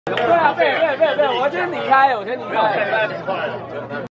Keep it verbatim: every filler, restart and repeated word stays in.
对啊，对对对对，我先离开，我先离开。